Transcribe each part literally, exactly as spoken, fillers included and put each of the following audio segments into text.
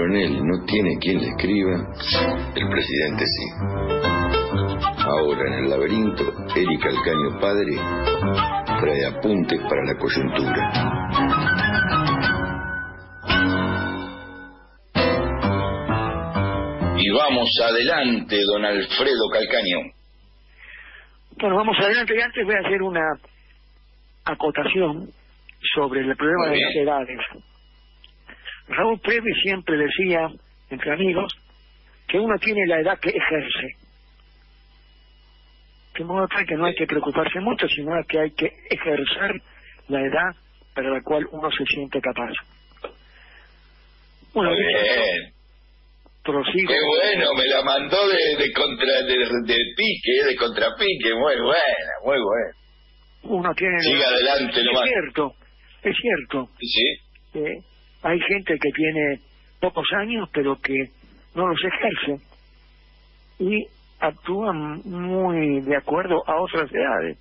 coronel no tiene quien le escriba, el presidente sí. Ahora en el laberinto, Eric Calcaño padre trae apuntes para la coyuntura. Y vamos adelante, don Alfredo Calcaño. Bueno, vamos adelante, y antes voy a hacer una acotación sobre el problema de las edades. Raúl Previ siempre decía, entre amigos, que uno tiene la edad que ejerce. De modo tal que no hay que preocuparse mucho, sino que hay que ejercer la edad para la cual uno se siente capaz. Bueno, muy bien. Prosigo. Qué bueno, me la mandó de, de contra de, de pique, de contrapique, muy buena, muy buena. Uno tiene... Siga adelante nomás. Es cierto, es cierto. Sí. Eh, hay gente que tiene pocos años, pero que no los ejerce y actúan muy de acuerdo a otras edades.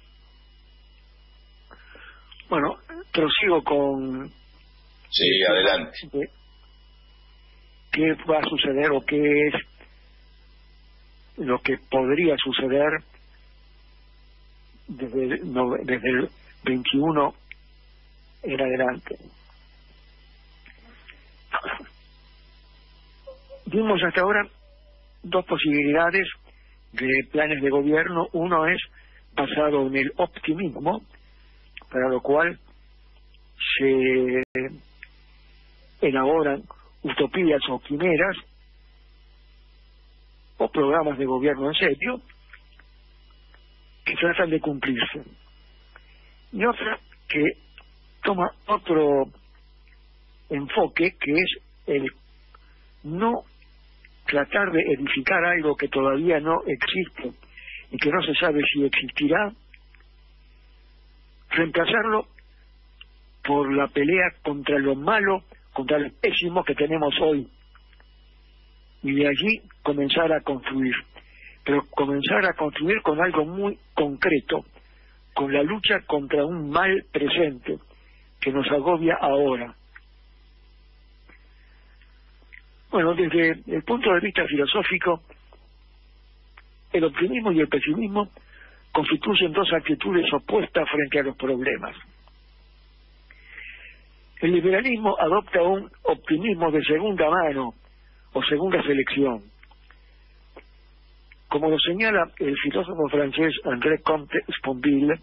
Bueno, prosigo con... Sí, adelante. De, ¿Qué va a suceder o qué es lo que podría suceder desde, no, desde el veintiuno en adelante? Vimos hasta ahora dos posibilidades de planes de gobierno. Uno es basado en el optimismo, para lo cual se elaboran utopías o quimeras o programas de gobierno en serio que tratan de cumplirse, y otra que toma otro enfoque, que es el no tratar de edificar algo que todavía no existe y que no se sabe si existirá, reemplazarlo por la pelea contra lo malo, contra el pésimo que tenemos hoy, y de allí comenzar a construir, pero comenzar a construir con algo muy concreto, con la lucha contra un mal presente que nos agobia ahora. Bueno, desde el punto de vista filosófico, el optimismo y el pesimismo constituyen dos actitudes opuestas frente a los problemas. El liberalismo adopta un optimismo de segunda mano o segunda selección. Como lo señala el filósofo francés André Comte Sponville,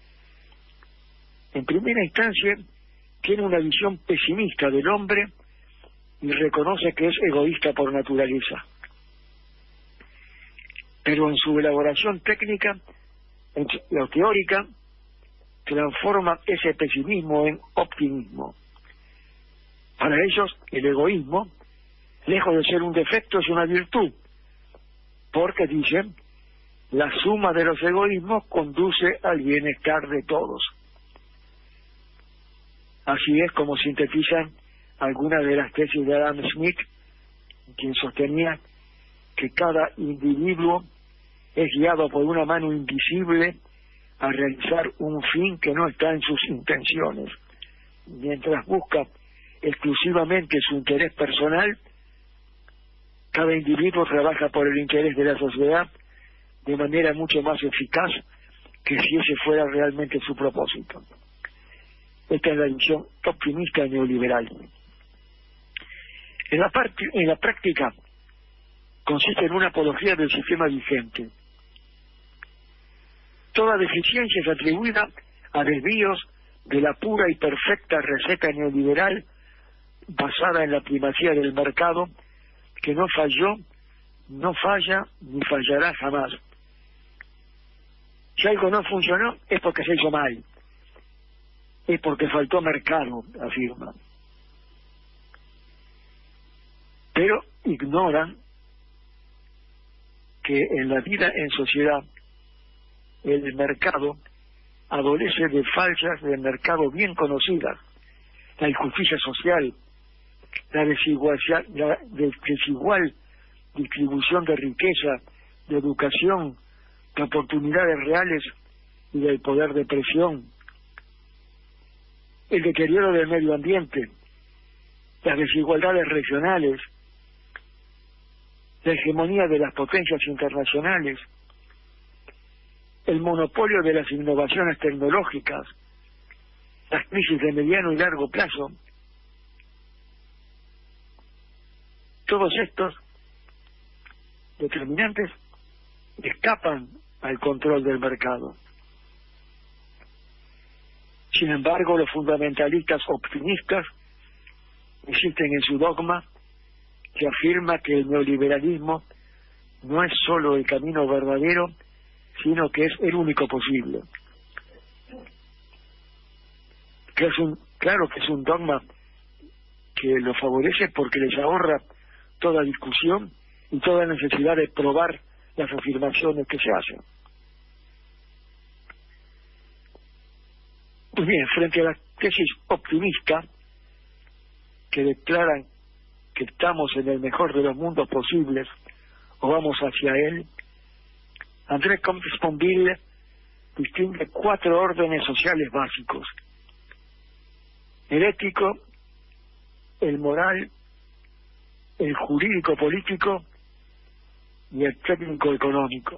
en primera instancia tiene una visión pesimista del hombre y reconoce que es egoísta por naturaleza. Pero en su elaboración técnica o teórica transforma ese pesimismo en optimismo. Para ellos, el egoísmo, lejos de ser un defecto, es una virtud, porque, dicen, la suma de los egoísmos conduce al bienestar de todos. Así es como sintetizan algunas de las tesis de Adam Smith, quien sostenía que cada individuo es guiado por una mano invisible a realizar un fin que no está en sus intenciones. Mientras busca exclusivamente su interés personal, cada individuo trabaja por el interés de la sociedad de manera mucho más eficaz que si ese fuera realmente su propósito. Esta es la visión optimista neoliberal. En la, parte, en la práctica consiste en una apología del sistema vigente. Toda deficiencia es atribuida a desvíos de la pura y perfecta receta neoliberal basada en la primacía del mercado, que no falló, no falla ni fallará jamás. Si algo no funcionó es porque se hizo mal, es porque faltó mercado, afirma. Pero ignoran que en la vida en sociedad el mercado adolece de fallas de mercado bien conocidas: la injusticia social, la desigual, la desigual distribución de riqueza, de educación, de oportunidades reales y del poder de presión, el deterioro del medio ambiente, las desigualdades regionales, la hegemonía de las potencias internacionales, el monopolio de las innovaciones tecnológicas, las crisis de mediano y largo plazo, todos estos determinantes escapan al control del mercado. Sin embargo, los fundamentalistas optimistas insisten en su dogma que afirma que el neoliberalismo no es solo el camino verdadero, sino que es el único posible. Que es un, claro que es un dogma que lo favorece porque les ahorra toda discusión y toda necesidad de probar las afirmaciones que se hacen. Pues bien, frente a la tesis optimista que declaran que estamos en el mejor de los mundos posibles o vamos hacia él, André Comte-Sponville distingue cuatro órdenes sociales básicos: el ético, el moral, el jurídico-político y el técnico-económico,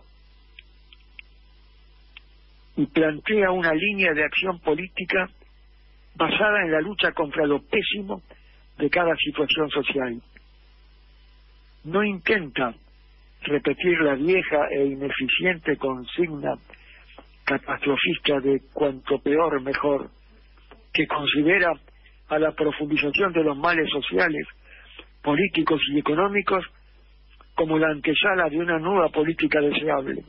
y plantea una línea de acción política basada en la lucha contra lo pésimo de cada situación social. No intenta repetir la vieja e ineficiente consigna catastrofista de cuanto peor mejor, que considera a la profundización de los males sociales, políticos y económicos como la antesala de una nueva política deseable.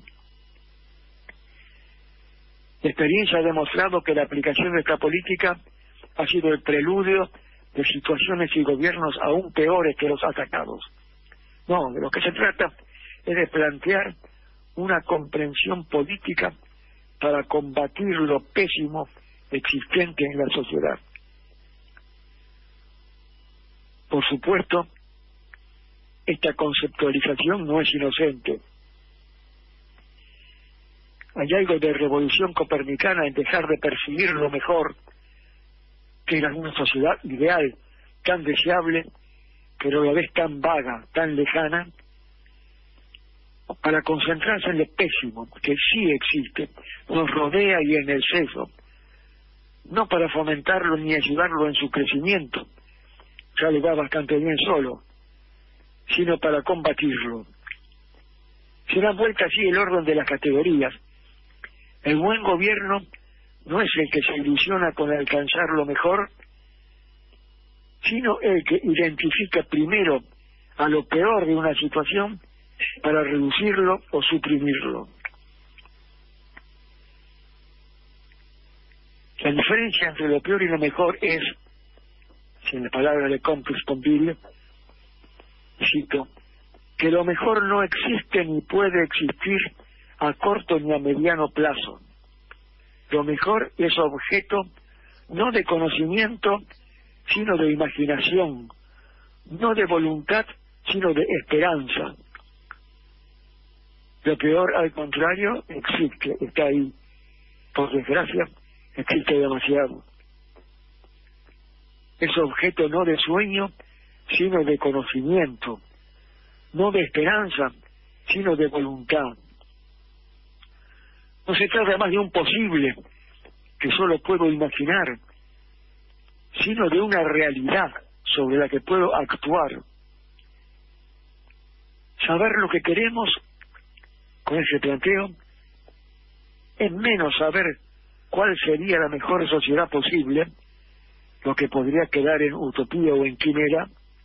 La experiencia ha demostrado que la aplicación de esta política ha sido el preludio de situaciones y gobiernos aún peores que los atacados. No, de lo que se trata es de plantear una comprensión política para combatir lo pésimo existente en la sociedad. Por supuesto, esta conceptualización no es inocente. Hay algo de revolución copernicana en dejar de perseguir lo mejor, que era una sociedad ideal, tan deseable, pero a la vez tan vaga, tan lejana, para concentrarse en lo pésimo, que sí existe, nos rodea y en exceso, no para fomentarlo ni ayudarlo en su crecimiento, ya le va bastante bien solo, sino para combatirlo. Se da vuelta así el orden de las categorías. El buen gobierno no es el que se ilusiona con alcanzar lo mejor, sino el que identifica primero a lo peor de una situación para reducirlo o suprimirlo. La diferencia entre lo peor y lo mejor es, si en la palabra de Comte-Sponville, cito, que lo mejor no existe ni puede existir a corto ni a mediano plazo. Lo mejor es objeto no de conocimiento, sino de imaginación, no de voluntad, sino de esperanza. Lo peor, al contrario, existe, está ahí. Por desgracia, existe demasiado. Es objeto no de sueño, sino de conocimiento, no de esperanza, sino de voluntad. No se trata más de un posible que solo puedo imaginar, sino de una realidad sobre la que puedo actuar. Saber lo que queremos, con ese planteo, es menos saber cuál sería la mejor sociedad posible, lo que podría quedar en utopía o en quimera,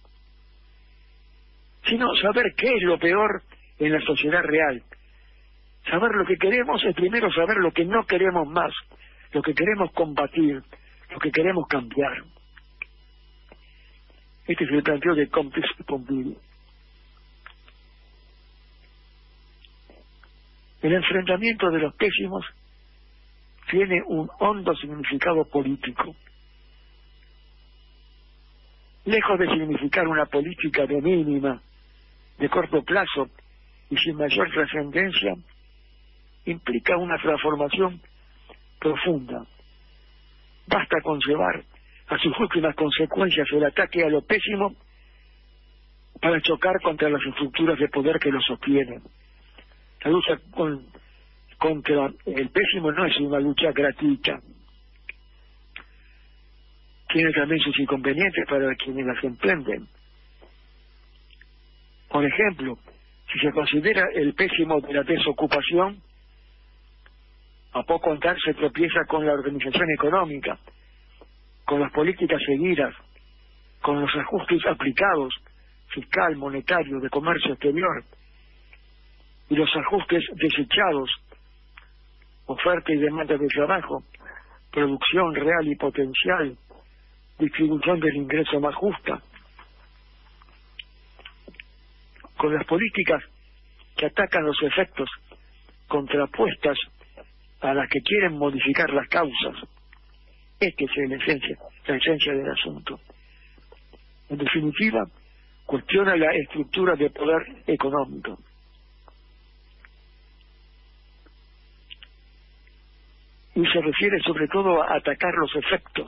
sino saber qué es lo peor en la sociedad real. Saber lo que queremos es primero saber lo que no queremos más, lo que queremos combatir, lo que queremos cambiar. Este es el planteo de Comte-Sponville. El enfrentamiento de los pésimos tiene un hondo significado político. Lejos de significar una política de mínima, de corto plazo y sin mayor trascendencia, implica una transformación profunda. Basta con llevar a sus últimas consecuencias el ataque a lo pésimo para chocar contra las estructuras de poder que lo sostienen. La lucha con, contra el pésimo no es una lucha gratuita. Tiene también sus inconvenientes para quienes las emprenden. Por ejemplo, si se considera el pésimo de la desocupación, a poco andar se tropieza con la organización económica, con las políticas seguidas, con los ajustes aplicados, fiscal, monetario, de comercio exterior, y los ajustes desechados, oferta y demanda de trabajo, producción real y potencial, distribución del ingreso más justa. Con las políticas que atacan los efectos contrapuestas a las que quieren modificar las causas. Esta es la esencia, la esencia del asunto. En definitiva, cuestiona la estructura de poder económico. Y se refiere sobre todo a atacar los efectos,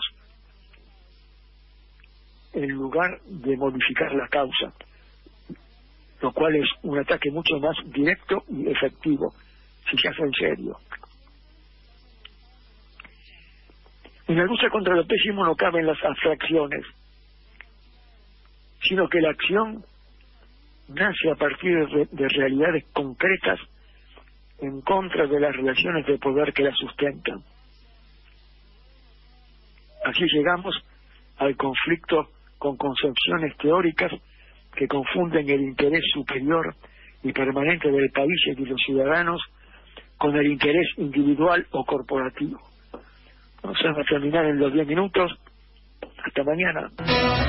en lugar de modificar la causa, lo cual es un ataque mucho más directo y efectivo, si se hace en serio. En la lucha contra lo pésimo no caben las abstracciones, sino que la acción nace a partir de, de realidades concretas en contra de las relaciones de poder que la sustentan. Así llegamos al conflicto con concepciones teóricas que confunden el interés superior y permanente del país y de los ciudadanos con el interés individual o corporativo. Vamos a terminar en los diez minutos. Hasta mañana.